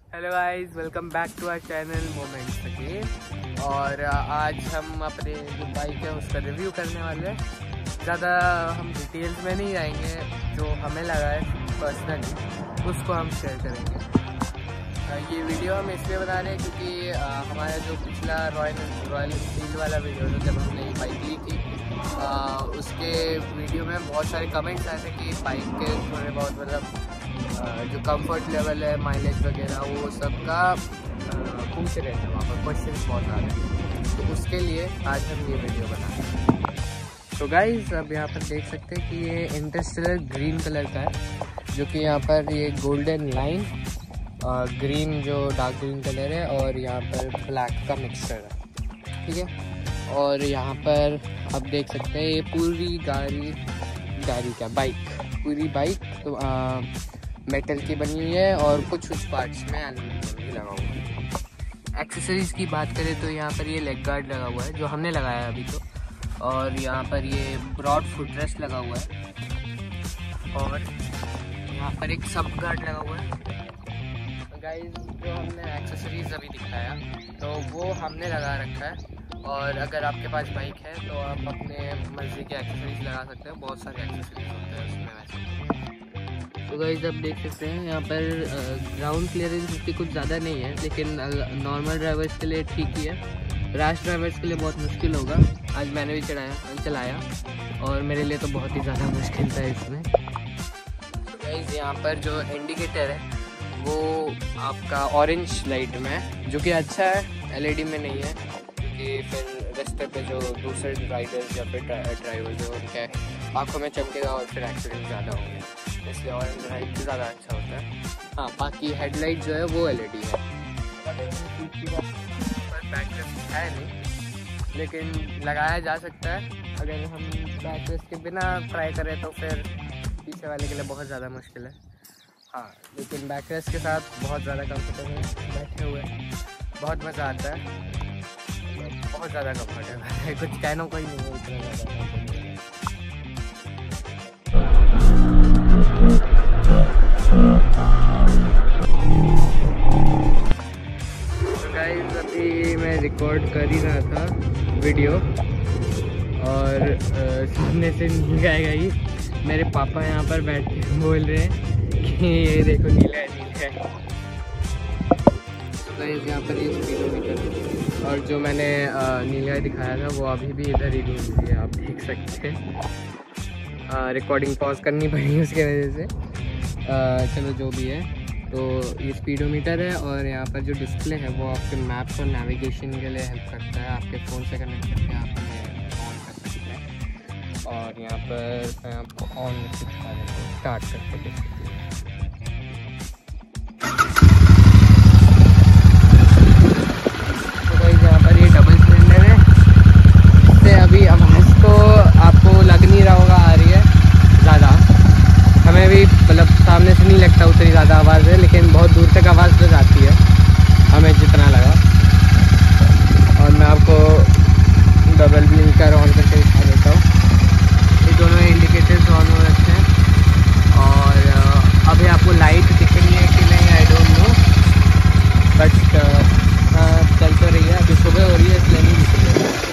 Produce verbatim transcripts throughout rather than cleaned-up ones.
Hello guys, welcome back to our channel moments again. और आज हम अपने जो बाइक है उसका रिव्यू करने वाले हैं। ज़्यादा हम डिटेल्स में नहीं जाएंगे, जो हमें लगा है पर्सनली उसको हम शेयर करेंगे। ये वीडियो हम इसलिए बना रहे हैं क्योंकि हमारा जो पिछला रॉयल रॉयल एनफील्ड वाला वीडियो था, जब हमने बाइक ली थी, आ, उसके वीडियो में बहुत सारे कमेंट्स आए थे कि बाइक के थोड़े बहुत मतलब जो कंफर्ट लेवल है, माइलेज वगैरह, वो सब का पूछ रहे थे। वहाँ पर क्वेश्चन बहुत आ रहे हैं, तो उसके लिए आज हम ये वीडियो बना रहे हैं। तो गाइस, अब यहाँ पर देख सकते हैं कि ये इंटरस्टेलर ग्रीन कलर का है, जो कि यहाँ पर ये गोल्डन लाइन, ग्रीन जो डार्क ग्रीन कलर है, और यहाँ पर ब्लैक का मिक्सचर है, ठीक है। और यहाँ पर आप देख सकते हैं ये पूरी गाड़ी गाड़ी क्या बाइक पूरी बाइक तो आ, मेटल की बनी हुई है, और कुछ कुछ पार्ट्स में एल्यूमिनियम भी लगा हुआ है। एक्सेसरीज़ की बात करें तो यहाँ पर ये लेग गार्ड लगा हुआ है, जो हमने लगाया है अभी तो, और यहाँ पर ये ब्रॉड फुटरेस्ट लगा हुआ है, और यहाँ पर एक सब गार्ड लगा हुआ है। गाइस, जो हमने एक्सेसरीज़ अभी दिखाया तो वो हमने लगा रखा है, और अगर आपके पास बाइक है तो आप अपने मर्जी के एक्सेसरीज लगा सकते हैं। बहुत सारे एक्सेसरीज होते हैं उसमें वैसे। तो गाइस, आप देख सकते हैं यहाँ पर ग्राउंड क्लियरेंस इसकी कुछ ज़्यादा नहीं है, लेकिन नॉर्मल ड्राइवर्स के लिए ठीक ही है। रैश ड्राइवर्स के लिए बहुत मुश्किल होगा। आज मैंने भी चढ़ाया चलाया और मेरे लिए तो बहुत ही ज़्यादा मुश्किल था इसमें। तो गाइस, यहाँ पर जो इंडिकेटर है वो आपका ऑरेंज लाइट में है, जो कि अच्छा है, एलईडी में नहीं है, क्योंकि फिर रास्ते पे जो दूसरे राइडर्स या फिर ड्राइवर जो उनके आँखों में चमकेगा और फिर एक्सीडेंट ज़्यादा होंगे, इसलिए ऑरेंज लाइट ज़्यादा अच्छा होता है। हाँ, बाकी हेडलाइट जो है वो एलईडी है। बैकरेस्ट है नहीं, लेकिन लगाया जा सकता है। अगर हम बैकरेस्ट के बिना ट्राई करें तो फिर पीछे वाले के लिए बहुत ज़्यादा मुश्किल है। हाँ, लेकिन बैकरेस्ट के साथ बहुत ज़्यादा कंफर्टेबल है, बैठे हुए बहुत मज़ा आता है, बहुत ज़्यादा कंफर्टेबल है, कुछ कहना कोई नहीं है, इतना ज़्यादा। तो गाइस, अभी मैं रिकॉर्ड कर ही रहा था वीडियो, और सामने से नीला आएगा ही। मेरे पापा यहाँ पर बैठ के बोल रहे हैं कि ये देखो नीला है नीला है। तो गाइस, यहाँ पर ये स्पीडोमीटर, और जो मैंने नीला दिखाया था वो अभी भी इधर ही घूम रही है, आप देख सकते हैं। रिकॉर्डिंग पॉज करनी पड़ी उसके वजह से। आ, चलो जो भी है, तो ये स्पीडोमीटर है, और यहाँ पर जो डिस्प्ले है वो आपके मैप्स और नेविगेशन के लिए हेल्प करता है। आपके फ़ोन से कनेक्ट करके आप ऑन कर सकते हैं, और यहाँ पर मैं आपको ऑन दिखा देता हूँ, स्टार्ट करके देखिए। अभी आवाज़ तो आपको लग नहीं रहा होगा आ रही है ज़्यादा, हमें भी मतलब सामने से नहीं लगता उतनी ज़्यादा आवाज़ है, लेकिन बहुत दूर तक आवाज़ तो जाती है हमें जितना लगा। और मैं आपको डबल भी कर ऑन करके दिखा देता हूँ। ये दोनों इंडिकेटर्स ऑन हो रखे हैं, और अभी आपको लाइट दिख रही है कि नहीं आई डोंट नो, बट चल तो रही है। अभी सुबह हो रही है इसलिए नहीं दिख रही है।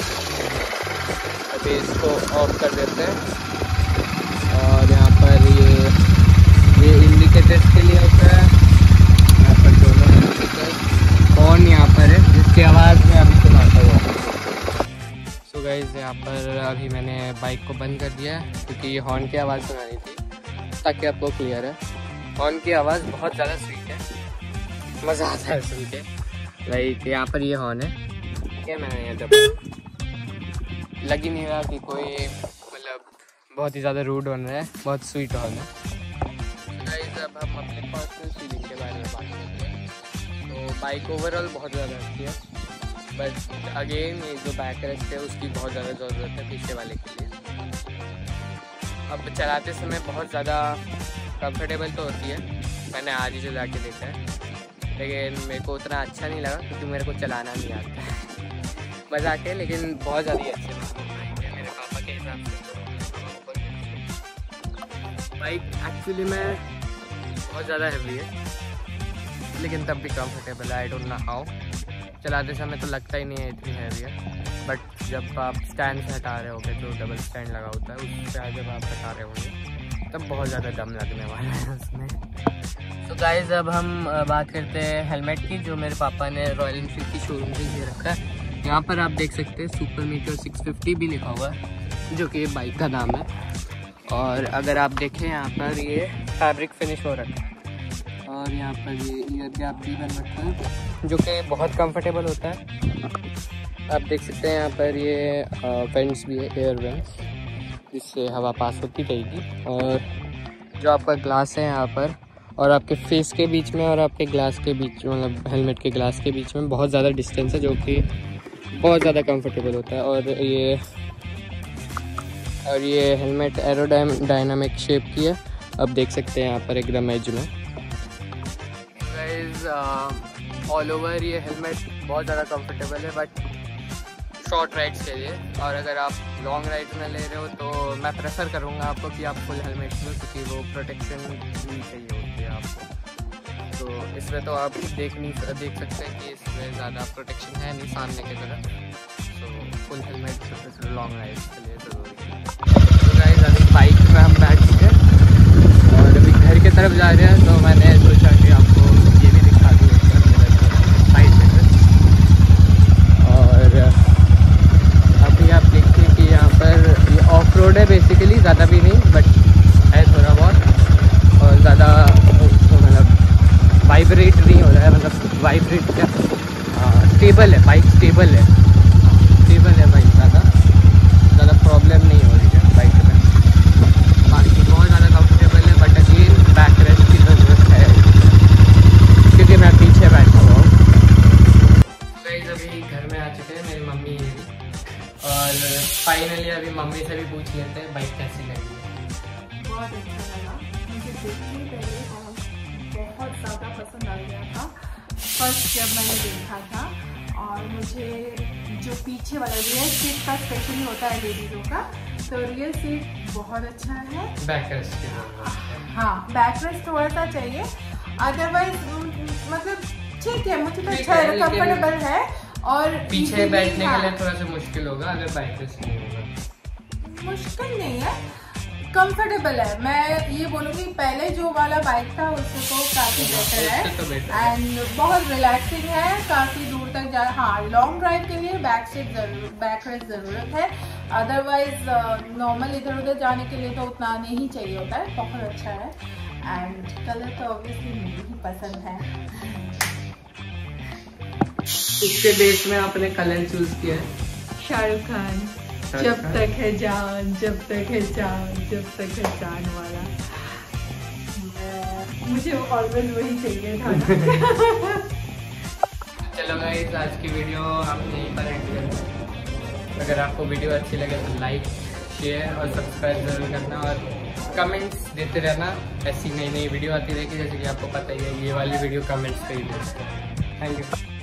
अभी इसको ऑफ कर देते हैं, और यहाँ पर ये ये इंडिकेटर्स के लिए होता है। यहाँ पर दोनों इंडिकेटर ऑन यहाँ पर है, जिसकी आवाज़ में अभी सुनाता हुआ। सो गाइस, यहाँ पर अभी मैंने बाइक को बंद कर दिया है, क्योंकि ये हॉर्न की आवाज़ सुनानी थी, ताकि आपको क्लियर है। हॉर्न की आवाज़ बहुत ज़्यादा स्वीट है, मज़ा आता है सुन के। लाइक यहाँ पर ये हॉर्न है, क्या मैंने यहाँ जब लग ही नहीं रहा कि कोई मतलब बहुत ही ज़्यादा रूड बन रहा है, बहुत स्वीट हॉर्न है। गाइस, अब हम अपने पर्सनल फीलिंग के बारे में बात करते हैं। तो बाइक ओवरऑल बहुत ज़्यादा अच्छी है, बट अगेन ये जो बैक रेस्ट है उसकी बहुत ज़्यादा ज़रूरत है पीछे वाले के लिए। अब चलाते समय बहुत ज़्यादा कंफर्टेबल तो होती है, मैंने आज ही चला के देखा है, लेकिन मेरे को उतना अच्छा नहीं लगा क्योंकि मेरे को चलाना नहीं आता है। मजाक है, लेकिन बहुत ज़्यादा ही अच्छे मेरे पापा के हिसाब से। बाइक एक्चुअली में बहुत ज़्यादा हैवी है, लेकिन तब भी कंफर्टेबल है। आई डोंट नो हाउ, चलाते समय तो लगता ही नहीं है इतनी हैवी है, बट जब आप स्टैंड से हटा रहे होगे, जो डबल स्टैंड लगा होता है उससे आज जब आप हटा रहे होंगे तब बहुत ज़्यादा दम लगने वाला है उसमें। तो गाइस अब हम बात करते हैं हेलमेट की, जो मेरे पापा ने रॉयल एनफील्ड की शोरूम से ये रखा है। यहाँ पर आप देख सकते हैं सुपर मीटर सिक्स फिफ्टी भी लिखा हुआ है, जो कि बाइक का नाम है। और अगर आप देखें यहाँ पर ये फैब्रिक फिनिश हो रखा है, और यहाँ पर ये ईयर गैप भी बन रखा है, जो कि बहुत कंफर्टेबल होता है। आप देख सकते हैं यहाँ पर ये वेंट्स भी है, एयर वेंट्स, जिससे हवा पास होती रहेगी। और जो आपका ग्लास है यहाँ पर और आपके फेस के बीच में और आपके ग्लास के बीच, मतलब हेलमेट के ग्लास के बीच में बहुत ज़्यादा डिस्टेंस है, जो कि बहुत ज़्यादा कंफर्टेबल होता है। और ये और ये हेलमेट एरोडायनामिक शेप की है, अब देख सकते हैं यहाँ पर एकदम एज में। गाइस ऑल ओवर ये हेलमेट बहुत ज़्यादा कंफर्टेबल है, बट शॉर्ट राइड्स के लिए। और अगर आप लॉन्ग राइड में ले रहे हो तो मैं प्रेफर करूँगा आपको कि आप फुल हेलमेट लो, क्योंकि वो प्रोटेक्शन भी चाहिए होती है आपको। तो इसमें तो आप देख नहीं देख सकते हैं कि इसमें ज़्यादा प्रोटेक्शन है नहीं सामने की तरफ, तो फुल हेलमेट सिर्फ लॉन्ग राइड्स के लिए ज़रूरी है। तो गाइस अभी बाइक में हम बैठ चुके हैं और अभी घर की तरफ जा रहे हैं, तो मैंने सोचा कि आपको ये भी दिखा दूँ साइड में। और अभी आप देखिए कि यहाँ पर ये ऑफ रोड है बेसिकली, ज़्यादा भी नहीं बट है थोड़ा बहुत, और ज़्यादा मतलब वाइब्रेट नहीं हो रहा है, मतलब वाइब्रेट क्या, स्टेबल है बाइक, स्टेबल है स्टेबल है बाइक, ज़्यादा ज़्यादा प्रॉब्लम नहीं हो रही है बाइक में। बाकी बहुत ज़्यादा कंफर्टेबल है, बट अगेन बैक रेस्ट की ज़रूरत है क्योंकि मैं पीछे बैठा हुआ हूँ। गाइस अभी घर में आ चुके हैं मेरी मम्मी ये भी, और फाइनली अभी मम्मी से भी पूछ लेते हैं बाइक कैसी लगी है। बहुत अच्छा लगा मुझे, देखने पहले बहुत ज़्यादा पसंद आ गया था फर्स्ट जब मैंने देखा था। और मुझे जो पीछे वाला रियर सीट का स्पेशली होता है लेडीज़ों का, तो रियर सीट बहुत अच्छा है। बैक रेस्ट की जरूरत है, हाँ बैक रेस्ट थोड़ा सा चाहिए, अदरवाइज मतलब ठीक है, मुझे तो अच्छा है, कंफर्टेबल है। और पीछे बैठने के लिए थोड़ा सा मुश्किल होगा अगर बैक रेस्ट नहीं होगा। मुश्किल नहीं है, कंफर्टेबल है। मैं ये बोलूँगी पहले जो वाला बाइक था उसको काफ़ी बेटर है एंड बहुत रिलैक्सिंग है, काफ़ी दूर तक जा। हाँ लॉन्ग ड्राइव के लिए बैक सीट जरूर बैक रेस्ट ज़रूरत है, अदरवाइज नॉर्मल इधर उधर जाने के लिए तो उतना नहीं चाहिए होता है। बहुत अच्छा है एंड कलर तो ऑब्वियसली मुझे ही पसंद है। इसके बेस में आपने कलर चूज किया है शाहरुख खान, जब तक है जान, जब तक है जान, जब तक है जान वाला। मुझे ऑलवेज वही चाहिए था ना। चलो गाइस आज की वीडियो हम यहीं पर एंड करते हैं। अगर आपको वीडियो अच्छी लगे तो लाइक शेयर और सब्सक्राइब जरूर करना, और कमेंट्स देते रहना, ऐसी नई नई वीडियो आती रहेगी। जैसे कि आपको पता ही है ये वाली वीडियो कमेंट्स पे ही भेजते हैं। Thank you.